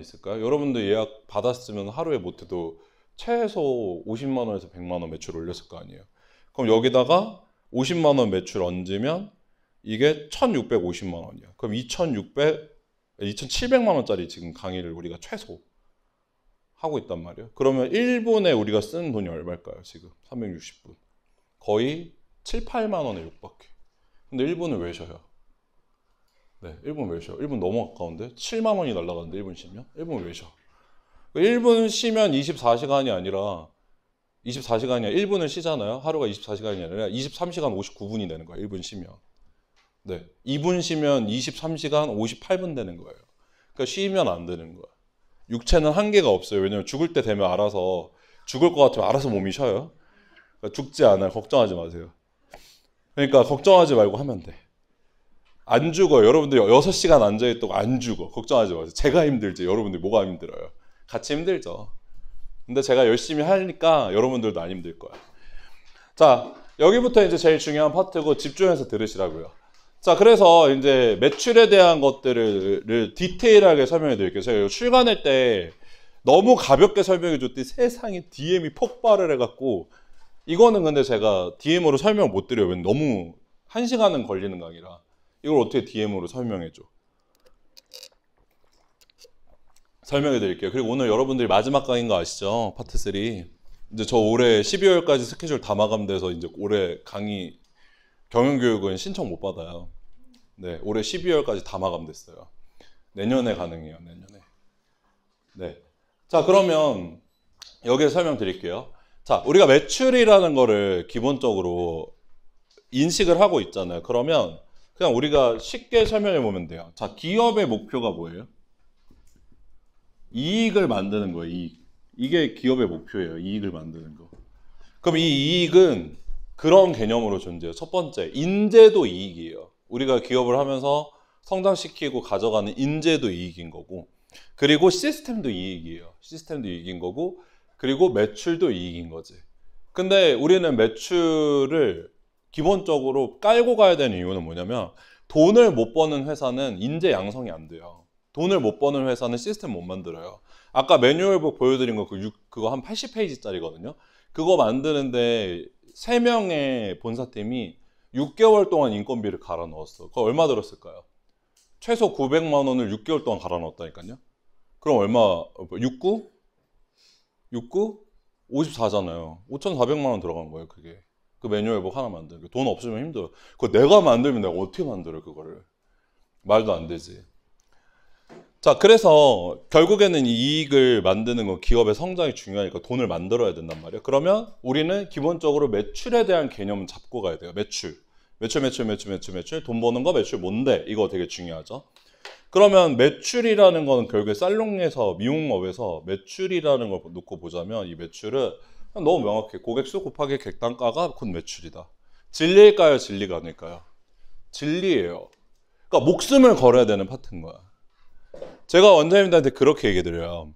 있을까요? 여러분들 예약 받았으면 하루에 못해도 최소 50만 원에서 100만 원 매출 올렸을 거 아니에요. 그럼 여기다가 50만 원 매출 얹으면 이게 1650만 원이야. 그럼 2700만 원짜리 지금 강의를 우리가 최소 하고 있단 말이에요. 그러면 1분에 우리가 쓴 돈이 얼마일까요? 지금 360분. 거의 7, 8만 원에 육박해. 근데 1분을 왜 쉬어요? 네, 1분 왜 쉬어? 1분 너무 아까운데? 7만 원이 날라가는데 1분 쉬면? 1분 왜 쉬어? 1분 쉬면 24시간이 아니라 1분을 쉬잖아요. 하루가 24시간이 아니라 23시간 59분이 되는 거예요. 1분 쉬면. 네, 2분 쉬면 23시간 58분 되는 거예요. 그러니까 쉬면 안 되는 거예요. 육체는 한계가 없어요. 왜냐면 죽을 때 되면 알아서, 죽을 것 같으면 알아서 몸이 쉬어요. 그러니까 죽지 않아요. 걱정하지 마세요. 그러니까 걱정하지 말고 하면 돼. 안 죽어요. 여러분들 6시간 앉아있다고 안 죽어. 걱정하지 마세요. 제가 힘들지. 여러분들 뭐가 힘들어요? 같이 힘들죠. 근데 제가 열심히 하니까 여러분들도 안 힘들 거야. 자, 여기부터 이제 제일 중요한 파트고 집중해서 들으시라고요. 자, 그래서 이제 매출에 대한 것들을 디테일하게 설명해 드릴게요. 제가 출간할 때 너무 가볍게 설명해 줬더니 세상에 DM이 폭발을 해갖고, 이거는 근데 제가 DM으로 설명 못 드려요. 왜냐면 너무 1시간은 걸리는 강의라. 이걸 어떻게 DM으로 설명해 줘? 설명해 드릴게요. 그리고 오늘 여러분들이 마지막 강의인 거 아시죠? 파트 3. 이제 저 올해 12월까지 스케줄 다 마감돼서 이제 올해 강의 경영교육은 신청 못 받아요. 네, 올해 12월까지 다 마감됐어요. 내년에 가능해요, 내년에. 네. 자, 그러면 여기에 설명드릴게요. 자, 우리가 매출이라는 거를 기본적으로 인식을 하고 있잖아요. 그러면 그냥 우리가 쉽게 설명해 보면 돼요. 자, 기업의 목표가 뭐예요? 이익을 만드는 거예요, 이익. 이게 기업의 목표예요, 이익을 만드는 거. 그럼 이 이익은 그런 개념으로 존재해요. 첫 번째, 인재도 이익이에요. 우리가 기업을 하면서 성장시키고 가져가는 인재도 이익인 거고, 그리고 시스템도 이익이에요. 시스템도 이익인 거고, 그리고 매출도 이익인 거지. 근데 우리는 매출을 기본적으로 깔고 가야 되는 이유는 뭐냐면, 돈을 못 버는 회사는 인재 양성이 안 돼요. 돈을 못 버는 회사는 시스템 못 만들어요. 아까 매뉴얼북 보여드린 거 그거 한 80페이지짜리거든요. 그거 만드는데 3명의 본사팀이 6개월 동안 인건비를 갈아 넣었어. 그거 얼마 들었을까요? 최소 900만 원을 6개월 동안 갈아 넣었다니까요. 그럼 얼마? 69? 69? 54잖아요. 5,400만 원 들어간 거예요, 그게. 그 매뉴얼북 하나 만들고. 돈 없으면 힘들어. 그거 내가 만들면 내가 어떻게 만들어, 그거를. 말도 안 되지. 자, 그래서 결국에는 이 이익을 만드는 건 기업의 성장이 중요하니까 돈을 만들어야 된단 말이에요. 그러면 우리는 기본적으로 매출에 대한 개념을 잡고 가야 돼요. 매출. 돈 버는 거 매출 뭔데? 이거 되게 중요하죠. 그러면 매출이라는 거는 결국에 살롱에서 미용업에서 매출이라는 걸 놓고 보자면 이 매출은 너무 명확해. 고객수 곱하기 객단가가 곧 매출이다. 진리일까요? 진리가 아닐까요? 진리예요. 그러니까 목숨을 걸어야 되는 파트인 거야. 제가 원장님들한테 그렇게 얘기 드려요.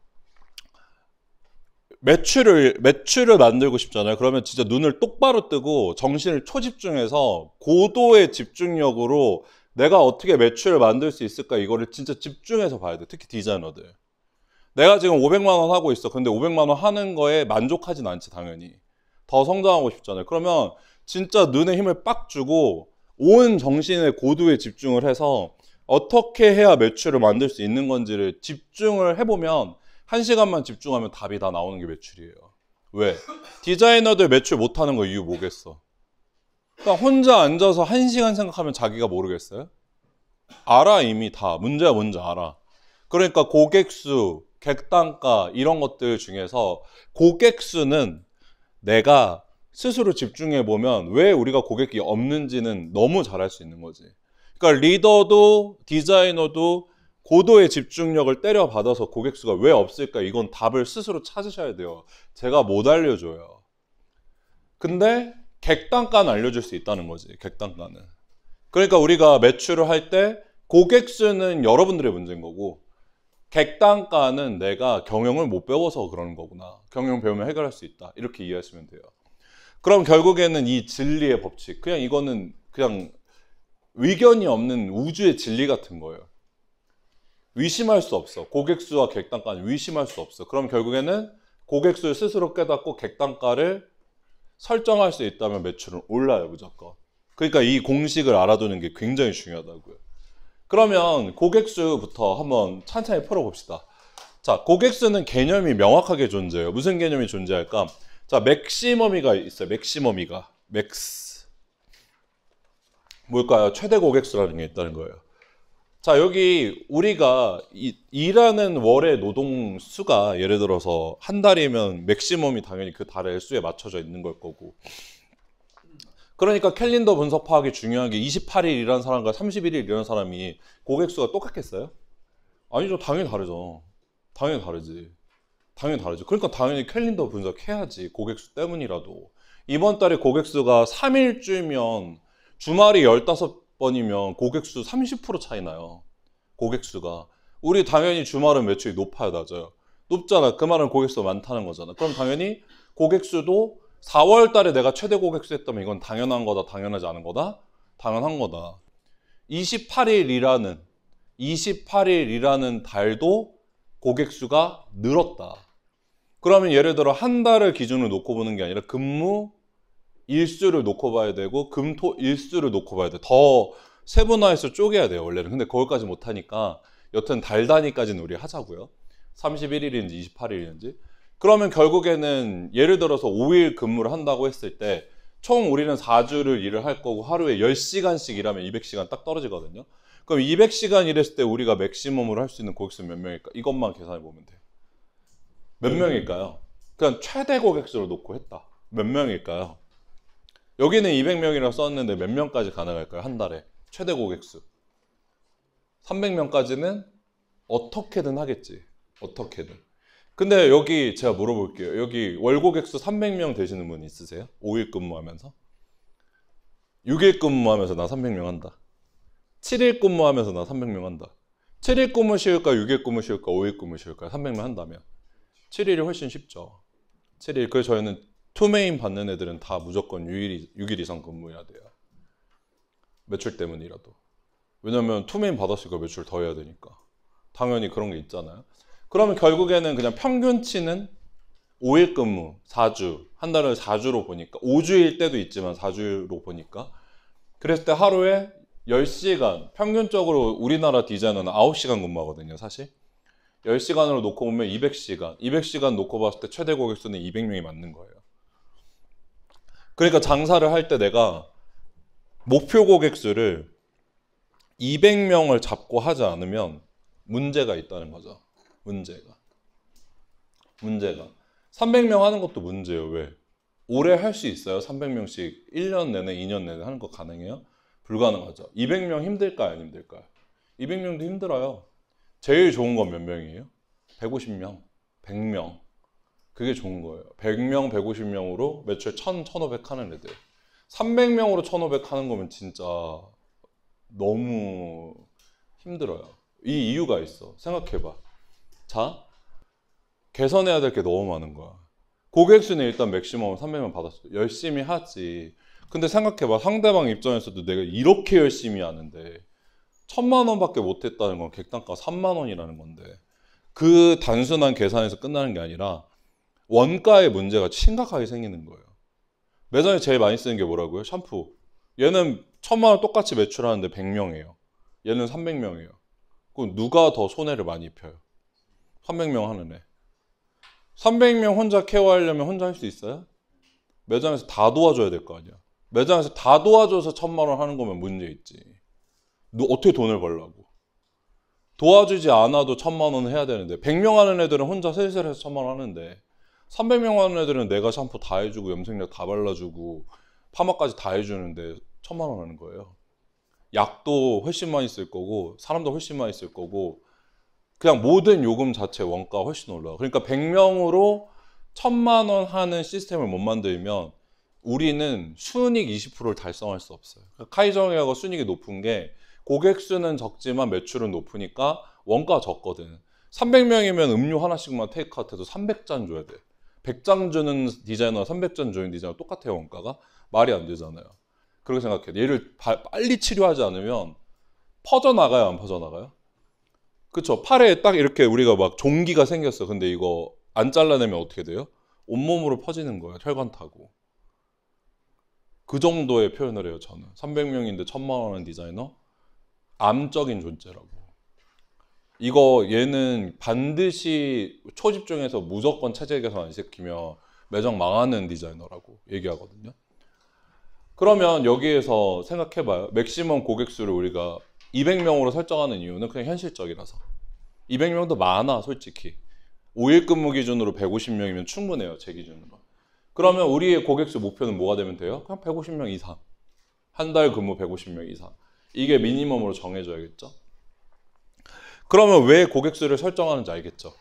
매출을 만들고 싶잖아요. 그러면 진짜 눈을 똑바로 뜨고 정신을 초집중해서 고도의 집중력으로 내가 어떻게 매출을 만들 수 있을까, 이거를 진짜 집중해서 봐야 돼. 특히 디자이너들. 내가 지금 500만 원 하고 있어. 근데 500만 원 하는 거에 만족하진 않지, 당연히. 더 성장하고 싶잖아요. 그러면 진짜 눈에 힘을 빡 주고 온 정신의 고도에 집중을 해서 어떻게 해야 매출을 만들 수 있는 건지를 집중을 해보면 1시간만 집중하면 답이 다 나오는 게 매출이에요. 왜? 디자이너들 매출 못하는 거 이유 뭐겠어? 그러니까 혼자 앉아서 1시간 생각하면 자기가 모르겠어요? 알아, 이미 다. 문제가 뭔지 알아. 그러니까 고객수, 객단가 이런 것들 중에서 고객수는 내가 스스로 집중해보면 왜 우리가 고객이 없는지는 너무 잘 알 수 있는 거지. 그러니까 리더도 디자이너도 고도의 집중력을 때려받아서 고객수가 왜 없을까, 이건 답을 스스로 찾으셔야 돼요. 제가 못 알려줘요. 근데 객단가는 알려줄 수 있다는 거지. 객단가는. 그러니까 우리가 매출을 할 때 고객수는 여러분들의 문제인 거고, 객단가는 내가 경영을 못 배워서 그러는 거구나. 경영 배우면 해결할 수 있다. 이렇게 이해하시면 돼요. 그럼 결국에는 이 진리의 법칙, 그냥 이거는 그냥 의견이 없는 우주의 진리 같은 거예요. 위심할 수 없어. 고객수와 객단가는 위심할 수 없어. 그럼 결국에는 고객수를 스스로 깨닫고 객단가를 설정할 수 있다면 매출은 올라요, 무조건. 그러니까 이 공식을 알아두는 게 굉장히 중요하다고요. 그러면 고객수부터 한번 천천히 풀어봅시다. 자, 고객수는 개념이 명확하게 존재해요. 무슨 개념이 존재할까? 자, 맥시멈이가 있어요. 맥시멈이가. 맥스. 뭘까요? 최대 고객수라는 게 있다는 거예요. 자, 여기 우리가 일하는 월의 노동수가 예를 들어서 한 달이면 맥시멈이 당연히 그 달의 수에 맞춰져 있는 걸 거고. 그러니까 캘린더 분석 파악이 중요한 게 28일 일하는 사람과 31일 일하는 사람이 고객수가 똑같겠어요? 아니죠. 당연히 다르죠. 당연히 다르지. 당연히 다르죠. 그러니까 당연히 캘린더 분석해야지. 고객수 때문이라도. 이번 달에 고객수가 3일주면 주말이 15번이면 고객수 30% 차이 나요. 고객수가. 우리 당연히 주말은 매출이 높아야 낮아요. 높잖아. 그 말은 고객수가 많다는 거잖아. 그럼 당연히 고객수도 4월 달에 내가 최대 고객수 했다면 이건 당연한 거다, 당연하지 않은 거다? 당연한 거다. 28일이라는 달도 고객수가 늘었다. 그러면 예를 들어 한 달을 기준으로 놓고 보는 게 아니라 근무 일수를 놓고 봐야 되고 금토 일수를 놓고 봐야 돼. 더 세분화해서 쪼개야 돼요, 원래는. 근데 거기까지 못하니까 여튼 달 단위까지는 우리 하자고요. 31일인지 28일인지. 그러면 결국에는 예를 들어서 5일 근무를 한다고 했을 때 총 우리는 4주를 일을 할 거고 하루에 10시간씩 일하면 200시간 딱 떨어지거든요. 그럼 200시간 일했을 때 우리가 맥시멈으로 할 수 있는 고객수 몇 명일까? 이것만 계산해 보면 돼요. 몇 명일까요? 그냥 최대 고객수로 놓고 했다. 몇 명일까요? 여기는 200명이라고 썼는데 몇 명까지 가능할까요? 한 달에. 최대 고객수. 300명까지는 어떻게든 하겠지. 어떻게든. 근데 여기 제가 물어볼게요. 여기 월고객수 300명 되시는 분 있으세요? 5일 근무하면서? 6일 근무하면서 나 300명 한다. 7일 근무하면서 나 300명 한다. 7일 근무 쉬울까? 6일 근무 쉬울까? 5일 근무 쉬울까? 300명 한다면 7일이 훨씬 쉽죠. 7일. 그래서 저희는 투메인 받는 애들은 다 무조건 6일 이상 근무해야 돼요. 매출 때문이라도. 왜냐면 투메인 받았으니까 매출 더 해야 되니까. 당연히 그런 게 있잖아요. 그러면 결국에는 그냥 평균치는 5일 근무, 4주, 한 달을 4주로 보니까 5주일 때도 있지만 4주로 보니까 그랬을 때 하루에 10시간, 평균적으로 우리나라 디자이너는 9시간 근무하거든요, 사실. 10시간으로 놓고 보면 200시간, 200시간 놓고 봤을 때 최대 고객수는 200명이 맞는 거예요. 그러니까 장사를 할 때 내가 목표 고객수를 200명을 잡고 하지 않으면 문제가 있다는 거죠. 문제가 300명 하는 것도 문제예요. 왜? 오래 할 수 있어요? 300명씩 1년 내내 2년 내내 하는 거 가능해요? 불가능하죠. 200명 힘들까요? 안 힘들까요? 200명도 힘들어요. 제일 좋은 건 몇 명이에요? 150명, 100명. 그게 좋은 거예요. 100명, 150명으로 매출 1000, 1500 하는 애들. 300명으로 1500 하는 거면 진짜 너무 힘들어요. 이 이유가 있어. 생각해봐. 자, 개선해야 될 게 너무 많은 거야. 고객수는 일단 맥시멈 300명 받았어. 열심히 하지. 근데 생각해봐. 상대방 입장에서도 내가 이렇게 열심히 하는데 1000만 원밖에 못했다는 건 객단가 3만 원이라는 건데 그 단순한 계산에서 끝나는 게 아니라 원가의 문제가 심각하게 생기는 거예요. 매장에 제일 많이 쓰는 게 뭐라고요? 샴푸. 얘는 1000만 원 똑같이 매출하는데 100명이에요. 얘는 300명이에요. 그럼 누가 더 손해를 많이 입혀요? 300명 하는 애. 300명 혼자 케어하려면 혼자 할 수 있어요? 매장에서 다 도와줘야 될 거 아니야. 매장에서 다 도와줘서 1000만 원 하는 거면 문제 있지. 너 어떻게 돈을 벌라고? 도와주지 않아도 1000만 원은 해야 되는데 100명 하는 애들은 혼자 슬슬 해서 1000만 원 하는데 300명 하는 애들은 내가 샴푸 다 해주고 염색약 다 발라주고 파마까지 다 해주는데 1000만 원 하는 거예요. 약도 훨씬 많이 쓸 거고 사람도 훨씬 많이 쓸 거고 그냥 모든 요금 자체 원가가 훨씬 올라가. 그러니까 100명으로 1000만 원 하는 시스템을 못 만들면 우리는 순이익 20%를 달성할 수 없어요. 그러니까 카이정하고 순이익이 높은 게 고객 수는 적지만 매출은 높으니까 원가가 적거든. 300명이면 음료 하나씩만 테이크아웃해도 300잔 줘야 돼. 100장 주는 디자이너와 300잔 주는 디자이너 똑같아요, 원가가? 말이 안 되잖아요. 그렇게 생각해. 얘를 빨리 치료하지 않으면 퍼져나가요, 안 퍼져나가요? 그쵸. 팔에 딱 이렇게 우리가 막 종기가 생겼어. 근데 이거 안 잘라내면 어떻게 돼요? 온몸으로 퍼지는 거예요. 혈관 타고. 그 정도의 표현을 해요, 저는. 300명인데 1000만 원 하는 디자이너? 암적인 존재라고. 이거 얘는 반드시 초집중해서 무조건 체질 개선 안 시키면 매장 망하는 디자이너라고 얘기하거든요. 그러면 여기에서 생각해봐요. 맥시멈 고객수를 우리가 200명으로 설정하는 이유는 그냥 현실적이라서. 200명도 많아, 솔직히. 5일 근무 기준으로 150명이면 충분해요, 제 기준으로. 그러면 우리의 고객수 목표는 뭐가 되면 돼요? 그냥 150명 이상. 한 달 근무 150명 이상. 이게 미니멈으로 정해져야겠죠? 그러면 왜 고객수를 설정하는지 알겠죠?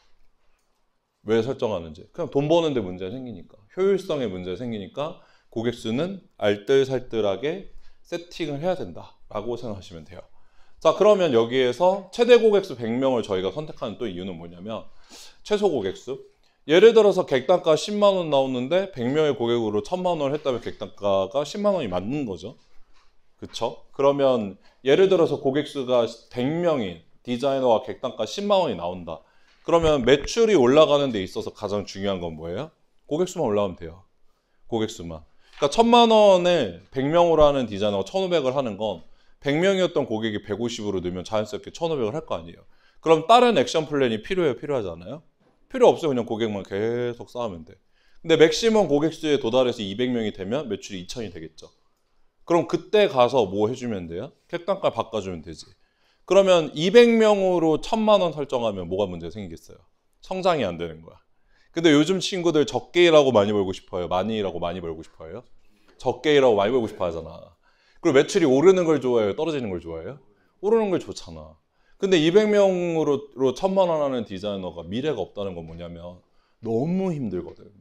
왜 설정하는지. 그냥 돈 버는데 문제가 생기니까. 효율성에 문제가 생기니까 고객수는 알뜰살뜰하게 세팅을 해야 된다라고 생각하시면 돼요. 자, 그러면 여기에서 최대 고객수 100명을 저희가 선택하는 또 이유는 뭐냐면 최소 고객수. 예를 들어서 객단가 10만 원 나오는데 100명의 고객으로 1000만 원을 했다면 객단가가 10만 원이 맞는 거죠. 그쵸? 그러면 예를 들어서 고객수가 100명인 디자이너와 객단가 10만 원이 나온다. 그러면 매출이 올라가는 데 있어서 가장 중요한 건 뭐예요? 고객수만 올라가면 돼요. 고객수만. 그러니까 1000만 원을 100명으로 하는 디자이너가 1500을 하는 건 100명이었던 고객이 150으로 늘면 자연스럽게 1500을 할 거 아니에요. 그럼 다른 액션 플랜이 필요해요? 필요하지 않아요? 필요 없어요. 그냥 고객만 계속 쌓으면 돼. 근데 맥시멈 고객수에 도달해서 200명이 되면 매출이 2000이 되겠죠. 그럼 그때 가서 뭐 해주면 돼요? 객단가 바꿔주면 되지. 그러면 200명으로 1000만 원 설정하면 뭐가 문제가 생기겠어요? 성장이 안 되는 거야. 근데 요즘 친구들 적게 일하고 많이 벌고 싶어요? 많이 일하고 많이 벌고 싶어요? 적게 일하고 많이 벌고 싶어 하잖아. 그리고 매출이 오르는 걸 좋아해요? 떨어지는 걸 좋아해요? 오르는 걸 좋잖아. 근데 200명으로 1000만 원 하는 디자이너가 미래가 없다는 건 뭐냐면 너무 힘들거든.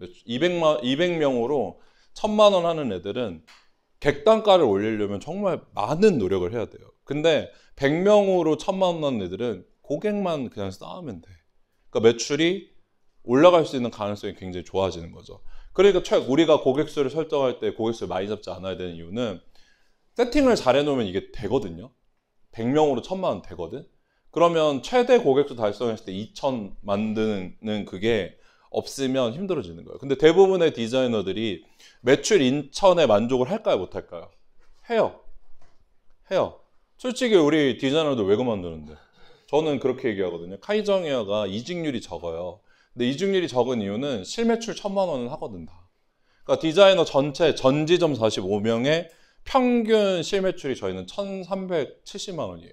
200명으로 1000만 원 하는 애들은 객단가를 올리려면 정말 많은 노력을 해야 돼요. 근데 100명으로 1000만 원 하는 애들은 고객만 그냥 쌓으면 돼. 그러니까 매출이 올라갈 수 있는 가능성이 굉장히 좋아지는 거죠. 그러니까 우리가 고객수를 설정할 때 고객수를 많이 잡지 않아야 되는 이유는 세팅을 잘 해놓으면 이게 되거든요. 100명으로 1000만 원 되거든. 그러면 최대 고객수 달성했을 때 2000 만드는 그게 없으면 힘들어지는 거예요. 근데 대부분의 디자이너들이 매출 인천에 만족을 할까요? 못할까요? 해요. 해요. 솔직히 우리 디자이너들 왜 그만두는데? 저는 그렇게 얘기하거든요. 카이정 헤어가 이직률이 적어요. 근데 이직률이 적은 이유는 실매출 1000만 원은 하거든 다. 그러니까 디자이너 전체 전지점 45명의 평균 실매출이 저희는 1370만 원이에요.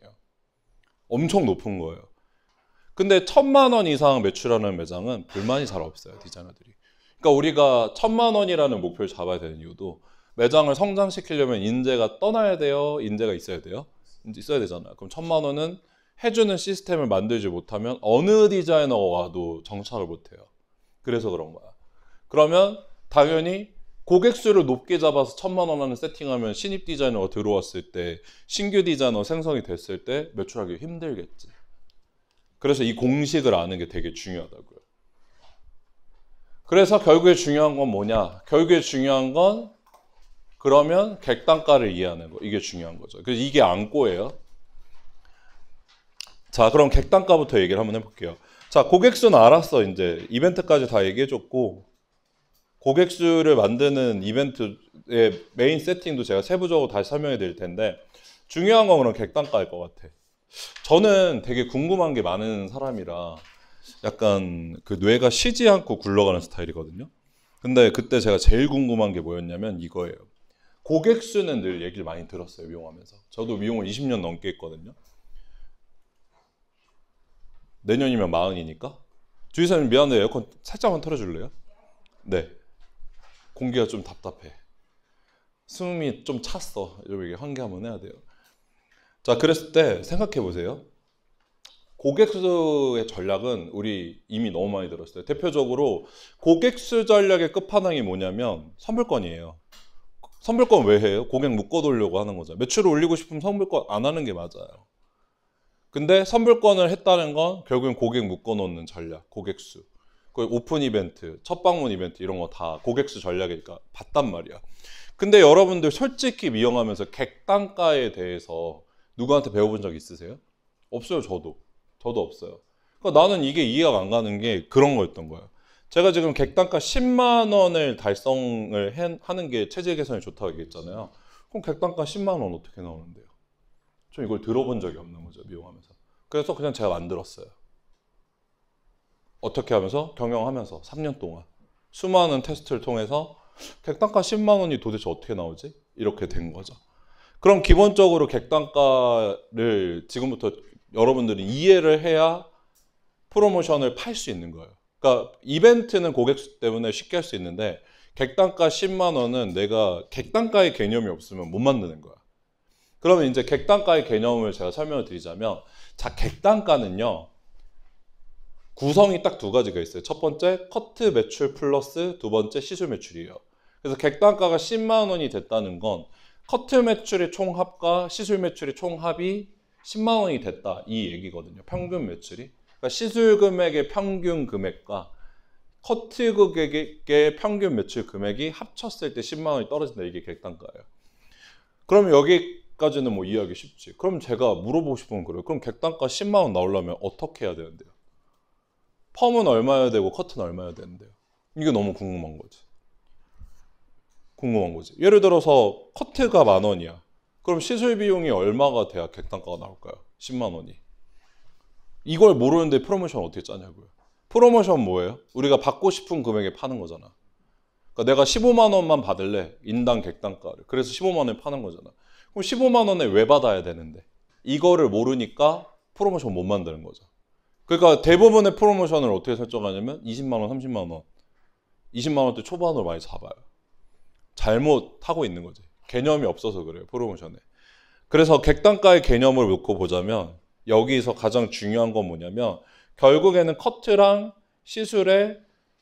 엄청 높은 거예요. 근데 1000만 원 이상 매출하는 매장은 불만이 잘 없어요, 디자이너들이. 그러니까 우리가 1000만 원이라는 목표를 잡아야 되는 이유도 매장을 성장시키려면 인재가 떠나야 돼요? 인재가 있어야 돼요? 있어야 되잖아요. 그럼 1000만 원은 해주는 시스템을 만들지 못하면 어느 디자이너가 와도 정착을 못해요. 그래서 그런 거야. 그러면 당연히 고객수를 높게 잡아서 1000만 원 하는 세팅하면 신입 디자이너가 들어왔을 때 신규 디자이너 생성이 됐을 때 매출하기 힘들겠지. 그래서 이 공식을 아는 게 되게 중요하다고요. 그래서 결국에 중요한 건 뭐냐? 결국에 중요한 건 그러면 객단가를 이해하는 거. 이게 중요한 거죠. 그래서 이게 안고예요. 자, 그럼 객단가부터 얘기를 한번 해볼게요. 자, 고객수는 알았어. 이제 이벤트까지 다 얘기해줬고 고객수를 만드는 이벤트의 메인 세팅도 제가 세부적으로 다시 설명해 드릴 텐데 중요한 건 그럼 객단가일 것 같아. 저는 되게 궁금한 게 많은 사람이라 약간 그 뇌가 쉬지 않고 굴러가는 스타일이거든요. 근데 그때 제가 제일 궁금한 게 뭐였냐면 이거예요. 고객수는 늘 얘기를 많이 들었어요, 미용하면서. 저도 미용을 20년 넘게 했거든요. 내년이면 40이니까. 주의사님 미안해요. 에어컨 살짝만 틀어줄래요? 네. 공기가 좀 답답해. 숨이 좀 찼어. 이렇게 환기 한번 해야 돼요. 자, 그랬을 때 생각해 보세요. 고객수의 전략은 우리 이미 너무 많이 들었어요. 대표적으로 고객수 전략의 끝판왕이 뭐냐면 선불권이에요. 선불권 왜 해요? 고객 묶어두려고 하는 거죠. 매출을 올리고 싶으면 선불권 안 하는 게 맞아요. 근데 선불권을 했다는 건 결국엔 고객 묶어놓는 전략, 고객수. 그 오픈 이벤트, 첫 방문 이벤트 이런 거 다 고객수 전략이니까 봤단 말이야. 근데 여러분들 솔직히 미용하면서 객단가에 대해서 누구한테 배워본 적 있으세요? 없어요, 저도 더도 없어요. 그러니까 나는 이게 이해가 안 가는 게 그런 거였던 거예요. 제가 지금 객단가 10만 원을 달성을 하는 게 체질 개선에 좋다고 얘기했잖아요. 그럼 객단가 10만 원 어떻게 나오는데요? 저 이걸 들어본 적이 없는 거죠, 미용하면서. 그래서 그냥 제가 만들었어요. 어떻게 하면서? 경영하면서 3년 동안 수많은 테스트를 통해서 객단가 10만 원이 도대체 어떻게 나오지? 이렇게 된 거죠. 그럼 기본적으로 객단가를 지금부터 여러분들이 이해를 해야 프로모션을 팔 수 있는 거예요. 그러니까 이벤트는 고객 수 때문에 쉽게 할 수 있는데 객단가 10만 원은 내가 객단가의 개념이 없으면 못 만드는 거야. 그러면 이제 객단가의 개념을 제가 설명을 드리자면, 자, 객단가는요, 구성이 딱 두 가지가 있어요. 첫 번째, 커트 매출 플러스 두 번째, 시술 매출이에요. 그래서 객단가가 10만 원이 됐다는 건 커트 매출의 총합과 시술 매출의 총합이 10만 원이 됐다, 이 얘기거든요. 평균 매출이. 그러니까 시술 금액의 평균 금액과 커트 금액의 평균 매출 금액이 합쳤을 때 10만 원이 떨어진다, 이게 객단가예요. 그럼 여기까지는 뭐 이해하기 쉽지. 그럼 제가 물어보고 싶은 건 그래요. 그럼 객단가 10만 원 나오려면 어떻게 해야 되는데요? 펌은 얼마여야 되고 커트는 얼마여야 되는데요? 이게 너무 궁금한 거지. 예를 들어서 커트가 10,000원이야. 그럼 시술 비용이 얼마가 돼야 객단가가 나올까요? 10만 원이. 이걸 모르는데 프로모션 어떻게 짜냐고요. 프로모션 뭐예요? 우리가 받고 싶은 금액에 파는 거잖아. 그러니까 내가 15만 원만 받을래, 인당 객단가를. 그래서 15만 원에 파는 거잖아. 그럼 15만 원에 왜 받아야 되는데? 이거를 모르니까 프로모션 못 만드는 거죠. 그러니까 대부분의 프로모션을 어떻게 설정하냐면 20만 원, 30만 원, 20만 원대 초반으로 많이 잡아요. 잘못하고 있는 거지. 개념이 없어서 그래요, 프로모션에. 그래서 객단가의 개념을 놓고 보자면 여기서 가장 중요한 건 뭐냐면 결국에는 커트랑 시술의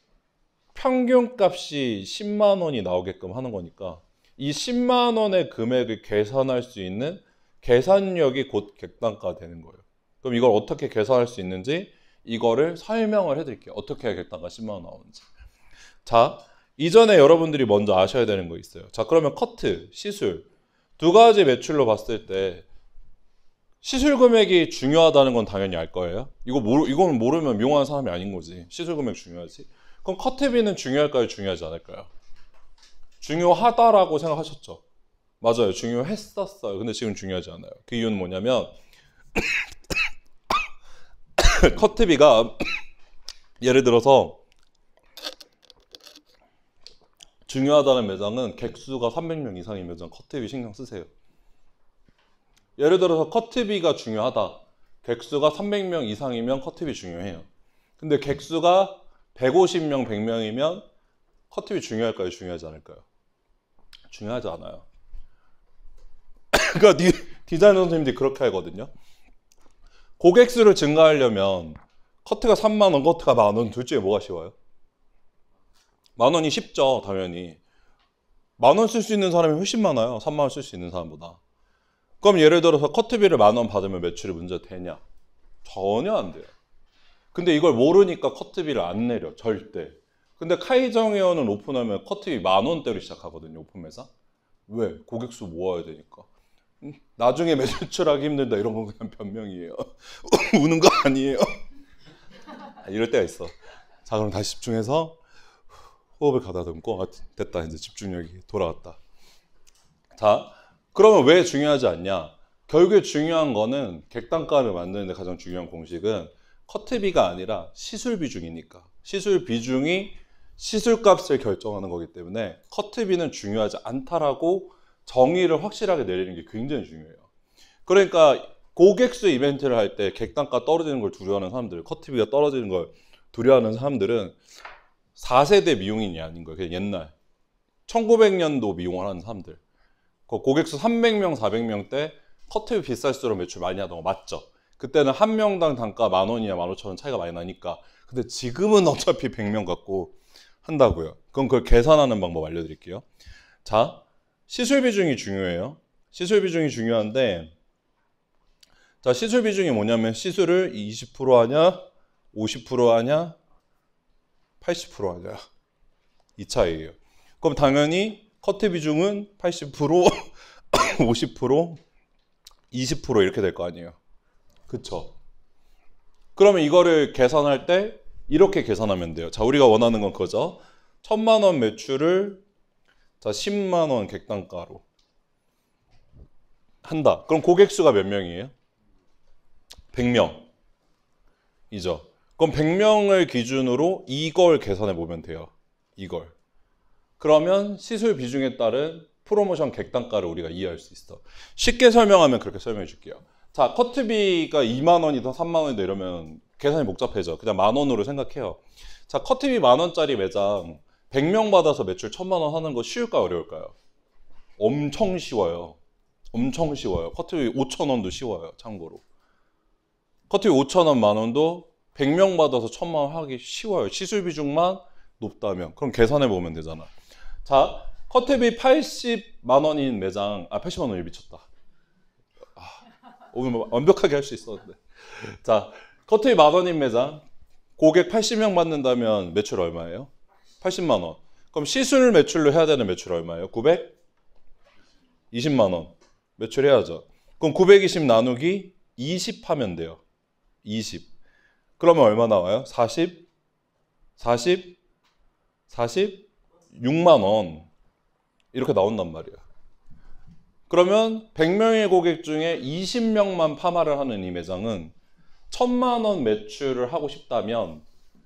평균값이 10만 원이 나오게끔 하는 거니까 이 10만 원의 금액을 계산할 수 있는 계산력이 곧 객단가가 되는 거예요. 그럼 이걸 어떻게 계산할 수 있는지 이거를 설명을 해드릴게요. 어떻게 해야 객단가 10만 원 나오는지. 자, 이전에 여러분들이 먼저 아셔야 되는 거 있어요. 자, 그러면 커트, 시술 두 가지 매출로 봤을 때 시술 금액이 중요하다는 건 당연히 알 거예요. 이거는 모르면 미용하는 사람이 아닌 거지. 시술 금액 중요하지. 그럼 커트비는 중요할까요? 중요하지 않을까요? 중요하다라고 생각하셨죠? 맞아요. 중요했었어요. 근데 지금 중요하지 않아요. 그 이유는 뭐냐면 커트비가 예를 들어서 중요하다는 매장은 객수가 300명 이상인 매장 커트비 신경 쓰세요. 예를 들어서 커트비가 중요하다. 객수가 300명 이상이면 커트비 중요해요. 근데 객수가 150명, 100명이면 커트비 중요할까요? 중요하지 않을까요? 중요하지 않아요. 그러니까 디자이너 선생님들이 그렇게 하거든요. 고객 수를 증가하려면 커트가 3만 원, 커트가 10,000원 둘 중에 뭐가 쉬워요? 10,000원이 쉽죠, 당연히. 10,000원 쓸 수 있는 사람이 훨씬 많아요. 3만 원 쓸 수 있는 사람보다. 그럼 예를 들어서 커트비를 10,000원 받으면 매출이 문제 되냐? 전혀 안 돼요. 근데 이걸 모르니까 커트비를 안 내려, 절대. 근데 카이정 헤어는 오픈하면 커트비 10,000원대로 시작하거든요, 오픈 매장. 왜? 고객 수 모아야 되니까. 나중에 매출하기 힘들다 이런 건 그냥 변명이에요. 우는 거 아니에요. 이럴 때가 있어. 자, 그럼 다시 집중해서 호흡을 가다듬고, 아, 됐다, 이제 집중력이 돌아왔다. 자, 그러면 왜 중요하지 않냐? 결국에 중요한 거는 객단가를 만드는 데 가장 중요한 공식은 커트비가 아니라 시술 비중이니까. 시술 비중이 시술값을 결정하는 거기 때문에 커트비는 중요하지 않다라고 정의를 확실하게 내리는 게 굉장히 중요해요. 그러니까 고객수 이벤트를 할 때 객단가 떨어지는 걸 두려워하는 사람들, 커트비가 떨어지는 걸 두려워하는 사람들은 4세대 미용인이 아닌 거예요. 그냥 옛날 1900년도 미용을 하는 사람들. 고객수 300명, 400명 때 커트비 비쌀수록 매출 많이 하던 거 맞죠? 그때는 한 명당 단가 10,000원이나 15,000원 차이가 많이 나니까. 근데 지금은 어차피 100명 갖고 한다고요. 그럼 그걸 계산하는 방법 알려드릴게요. 자, 시술 비중이 중요해요. 시술 비중이 중요한데, 자, 시술 비중이 뭐냐면 시술을 20% 하냐, 50% 하냐, 80% 하냐, 이 차이예요. 그럼 당연히 커트 비중은 80%, 50%, 20% 이렇게 될 거 아니에요. 그쵸? 그러면 이거를 계산할 때 이렇게 계산하면 돼요. 자, 우리가 원하는 건 그거죠. 1000만 원 매출을 자 10만 원 객단가로 한다. 그럼 고객 수가 몇 명이에요? 100명이죠. 그럼 100명을 기준으로 이걸 계산해 보면 돼요. 이걸. 그러면 시술 비중에 따른 프로모션 객단가를 우리가 이해할 수 있어. 쉽게 설명하면 그렇게 설명해 줄게요. 자, 커트비가 2만 원이든 3만 원이든 이러면 계산이 복잡해져. 그냥 만 원으로 생각해요. 자, 커트비 만 원짜리 매장 100명 받아서 매출 1000만 원 하는 거 쉬울까요? 어려울까요? 엄청 쉬워요. 엄청 쉬워요. 커트비 5,000원도 쉬워요. 참고로. 커트비 5,000원 만 원도 100명 받아서 1000만 원 하기 쉬워요. 시술 비중만 높다면. 그럼 계산해 보면 되잖아. 자, 커트비 80만 원인 매장, 80만 원이 미쳤다. 오늘 완벽하게 할 수 있었는데. 자, 커트비 만 원인 매장, 고객 80명 받는다면 매출 얼마예요? 80만 원. 그럼 시술 매출로 해야 되는 매출 얼마예요? 920만 원. 매출해야죠. 그럼 920 나누기 20 하면 돼요. 20. 그러면 얼마 나와요? 46만 원. 이렇게 나온단 말이야. 그러면 100명의 고객 중에 20명만 파마를 하는 이 매장은 1000만 원 매출을 하고 싶다면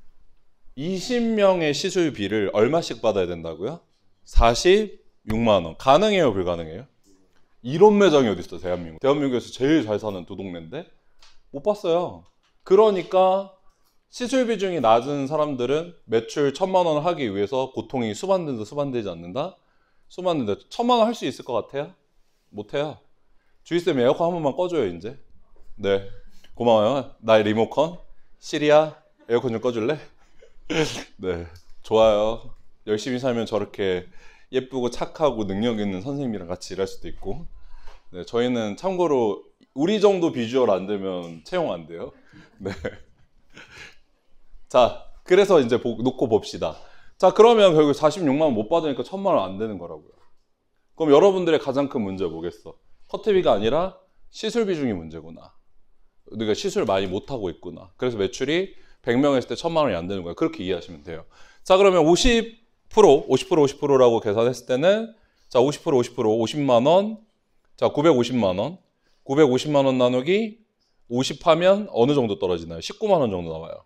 20명의 시술비를 얼마씩 받아야 된다고요? 46만 원. 가능해요, 불가능해요? 이런 매장이 어디 있어, 대한민국. 대한민국에서 제일 잘 사는 두 동네인데 못 봤어요. 그러니까 시술 비중이 낮은 사람들은 매출 1000만 원을 하기 위해서 고통이 수반된다, 수반되지 않는다? 수반된다. 1000만 원 할 수 있을 것 같아요? 못해요. 주희쌤 에어컨 한 번만 꺼줘요, 이제. 네, 고마워요. 나의 리모컨. 시리야, 에어컨 좀 꺼줄래? 네, 좋아요. 열심히 살면 저렇게 예쁘고 착하고 능력 있는 선생님이랑 같이 일할 수도 있고. 네, 저희는 참고로 우리 정도 비주얼 안 되면 채용 안 돼요. 네. 자, 그래서 이제 놓고 봅시다. 자, 그러면 결국 46만 원 못 받으니까 1000만 원 안 되는 거라고요. 그럼 여러분들의 가장 큰 문제 뭐겠어? 커트비가 아니라 시술 비중이 문제구나. 우리가 시술 많이 못 하고 있구나. 그래서 매출이 100명 했을 때 1000만 원이 안 되는 거예요. 그렇게 이해하시면 돼요. 자, 그러면 50%라고 계산했을 때는 자, 50% 50만 원. 자, 950만 원. 950만 원 나누기 50 하면 어느 정도 떨어지나요? 19만 원 정도 나와요.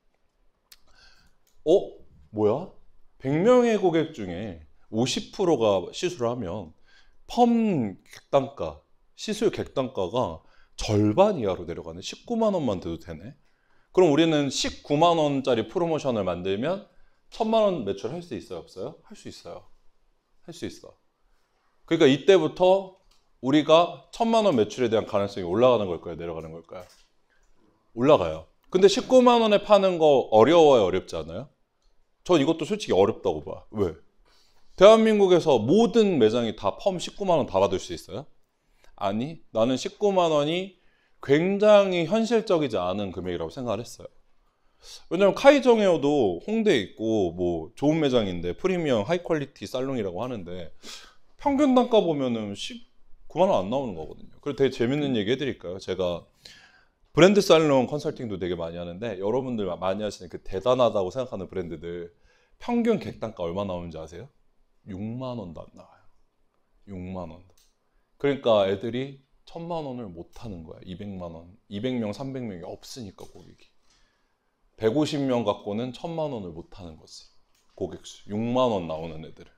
뭐야? 100명의 고객 중에 50%가 시술을 하면 펌 객단가, 시술 객단가가 절반 이하로 내려가네. 19만 원만 돼도 되네. 그럼 우리는 19만 원짜리 프로모션을 만들면 1000만 원 매출 할 수 있어요? 없어요? 할 수 있어요. 할 수 있어. 그러니까 이때부터 우리가 1000만 원 매출에 대한 가능성이 올라가는 걸까요? 내려가는 걸까요? 올라가요. 근데 19만 원에 파는 거 어려워요? 어렵지 않아요? 전 이것도 솔직히 어렵다고 봐. 왜? 대한민국에서 모든 매장이 다 펌 19만 원 다 받을 수 있어요? 아니, 나는 19만 원이 굉장히 현실적이지 않은 금액이라고 생각을 했어요. 왜냐면 카이정 헤어도 홍대에 있고 뭐 좋은 매장인데 프리미엄 하이 퀄리티 살롱이라고 하는데 평균 단가 보면은 19만 원 안 나오는 거거든요. 그리고 되게 재밌는 얘기 해드릴까요? 제가 브랜드 살롱 컨설팅도 되게 많이 하는데 여러분들 많이 하시는 그 대단하다고 생각하는 브랜드들 평균 객단가 얼마 나오는지 아세요? 6만 원도 안 나와요. 6만 원도. 그러니까 애들이 1000만 원을 못 하는 거야. 200만 원. 200명, 300명이 없으니까 고객이. 150명 갖고는 1000만 원을 못 하는 거지. 고객 수. 6만 원 나오는 애들을.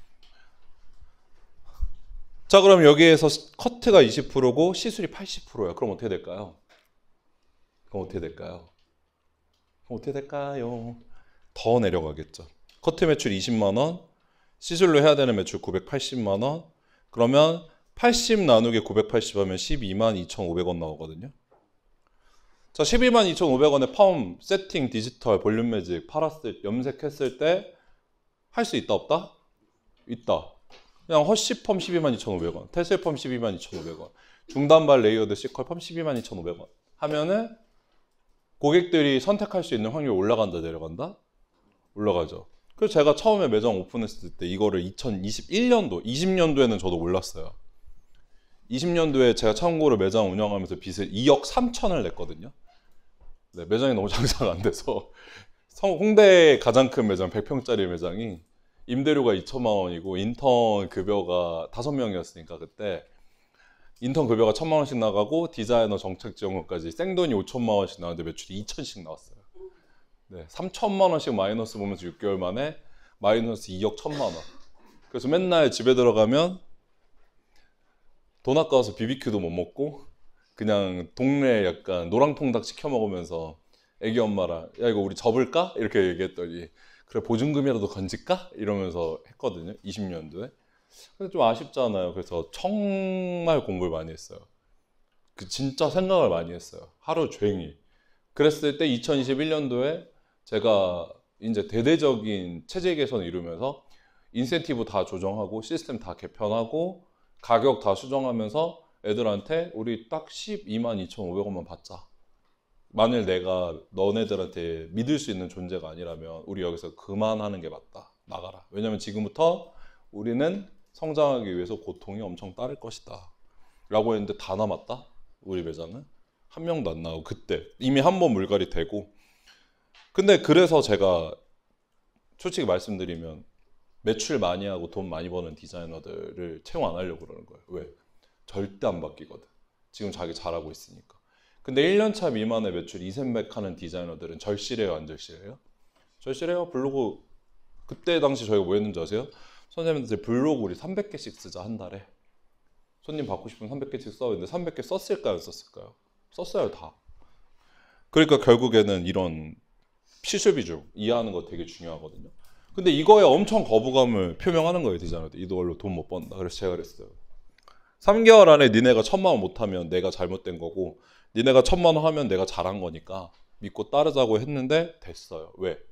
자, 그럼 여기에서 커트가 20%고 시술이 80%야. 그럼 어떻게 될까요? 그럼 어떻게 될까요? 그럼 어떻게 될까요? 더 내려가겠죠. 커트 매출 20만 원, 시술로 해야 되는 매출 980만 원. 그러면 80 나누기 980 하면 12만 2,500원 나오거든요. 자, 12만 2,500원에 펌, 세팅, 디지털, 볼륨 매직, 염색했을 때 할 수 있다 없다? 있다. 그냥 허쉬 펌 12만 2,500원, 테슬 펌 12만 2,500원, 중단발 레이어드 C컬 펌 12만 2,500원 하면은 고객들이 선택할 수 있는 확률이 올라간다, 내려간다? 올라가죠. 그래서 제가 처음에 매장 오픈했을 때 이거를 2021년도, 20년도에는 저도 몰랐어요. 20년도에 제가 참고로 매장 운영하면서 빚을 2억 3천을 냈거든요. 네, 매장이 너무 장사가 안 돼서 홍대의 가장 큰 매장 100평짜리 매장이 임대료가 2천만 원이고 인턴 급여가 5명이었으니까 그때 인턴 급여가 1,000만 원씩 나가고 디자이너 정책 지원금까지 생돈이 5천만 원씩 나왔는데 매출이 2천씩 나왔어요. 네, 3천만 원씩 마이너스 보면서 6개월 만에 마이너스 2억 1천만 원. 그래서 맨날 집에 들어가면 돈 아까워서 비비큐도 못 먹고 그냥 동네 약간 노랑통닭 시켜 먹으면서 애기 엄마랑 야 이거 우리 접을까? 이렇게 얘기했더니 그래 보증금이라도 건질까? 이러면서 했거든요. 20년도에. 근데 좀 아쉽잖아요. 그래서 정말 공부를 많이 했어요. 그 진짜 생각을 많이 했어요. 하루 종일. 그랬을 때 2021년도에 제가 이제 대대적인 체제 개선을 이루면서 인센티브 다 조정하고 시스템 다 개편하고 가격 다 수정하면서 애들한테 우리 딱 12만 2,500원만 받자. 만일 내가 너네들한테 믿을 수 있는 존재가 아니라면 우리 여기서 그만하는 게 맞다. 나가라. 왜냐면 지금부터 우리는 성장하기 위해서 고통이 엄청 따를 것이다. 라고 했는데 다 남았다. 우리 매장은. 한 명도 안 나오고 그때 이미 한 번 물갈이 되고. 근데 그래서 제가 솔직히 말씀드리면 매출 많이 하고 돈 많이 버는 디자이너들을 채용 안 하려고 그러는 거예요. 왜? 절대 안 바뀌거든. 지금 자기 잘하고 있으니까. 근데 1년차 미만의 매출 2,300 하는 디자이너들은 절실해요, 안 절실해요? 절실해요. 블로그 그때 당시 저희가 뭐 했는지 아세요? 선생님한테 블로그 우리 300개씩 쓰자 한 달에. 손님 받고 싶으면 300개씩 써. 근데 300개 썼을까요, 안 썼을까요? 썼어요, 다. 그러니까 결국에는 이런 시술비중 이해하는 거 되게 중요하거든요. 근데 이거에 엄청 거부감을 표명하는 거예요, 디자이너들. 이걸로 돈 못 번다. 그래서 제가 그랬어요. 3개월 안에 니네가 1,000만 원 못하면 내가 잘못된 거고 니네가 1,000만 원 하면 내가 잘한 거니까 믿고 따르자고 했는데 됐어요. 왜?